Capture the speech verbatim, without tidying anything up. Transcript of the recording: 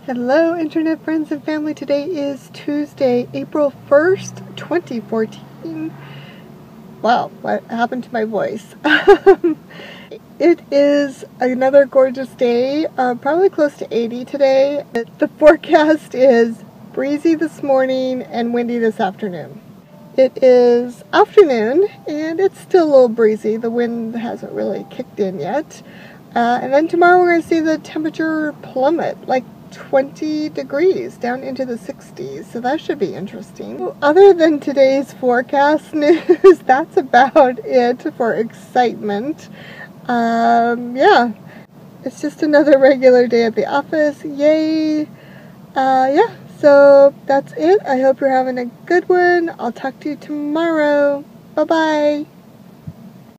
Hello internet friends and family. Today is Tuesday, April first, twenty fourteen. Wow, what happened to my voice? It is another gorgeous day, uh, probably close to eighty today. The forecast is breezy this morning and windy this afternoon. It is afternoon and it's still a little breezy. The wind hasn't really kicked in yet. Uh, and then tomorrow we're going to see the temperature plummet, like twenty degrees down into the sixties, so that should be interesting. Other than today's forecast news, that's about it for excitement. Um, yeah, it's just another regular day at the office. Yay! Uh, yeah, so that's it. I hope you're having a good one. I'll talk to you tomorrow. Bye-bye.